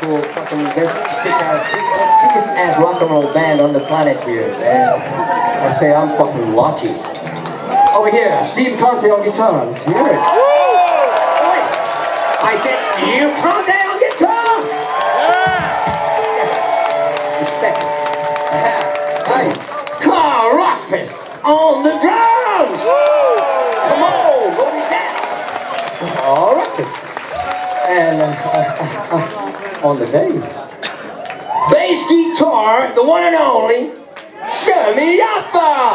actual fucking biggest ass rock and roll band on the planet here, man. I say I'm fucking lucky. Over here, Steve Conte on guitar. Let's hear it. I said Steve Conte on guitar. Yes. Respect. Hey, Carl Rockfist on the drums. Come on, go with that. All right. And on the bass guitar, the one and only Sammy Yaffa.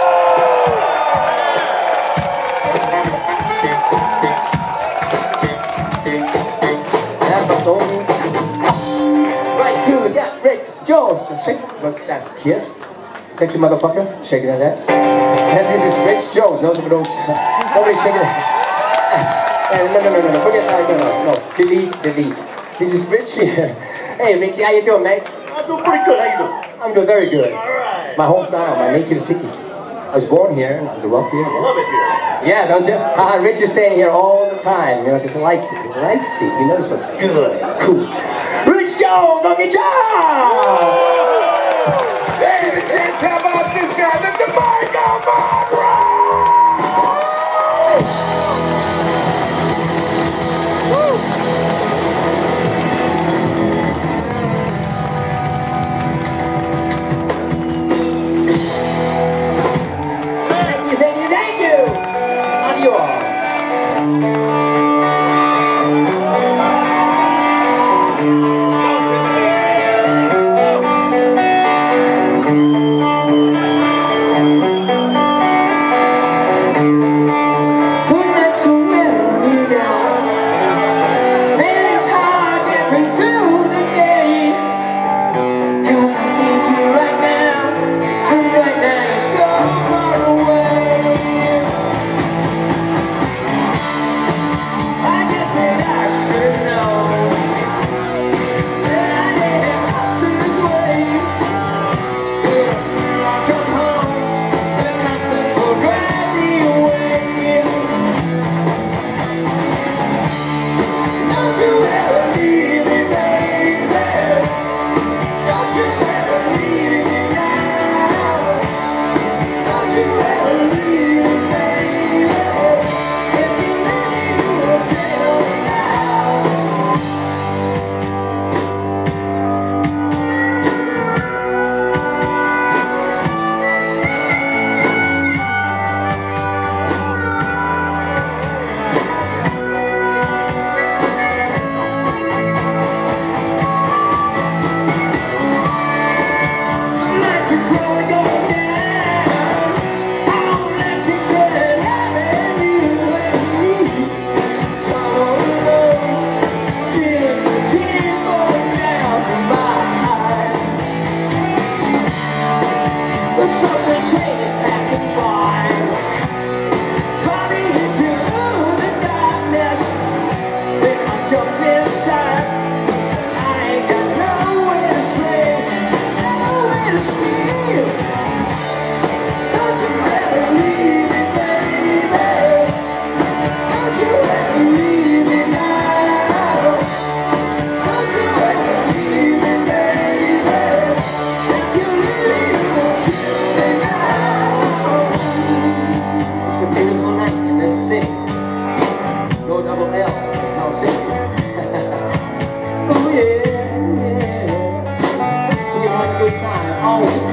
Right here we got Rich Jones. Shake, what's that? Kiss? Sexy motherfucker, shaking that ass. And this is Rich Jones. Nobody's shaking it. No, forget that. No. Delete. This is Rich here. Hey, Richie, how you doing, mate? I'm doing pretty good. How you doing? I'm doing very good. All right. It's my hometown, my native city. I was born here, I grew up here. I love it here. Yeah, don't you? Rich is staying here all the time, you know, because he likes it. He likes it. He knows what's good and cool. Rich Jones on guitar! Ladies and gents, how about this guy? Let the mic on, Thank you! Love you all. Oh,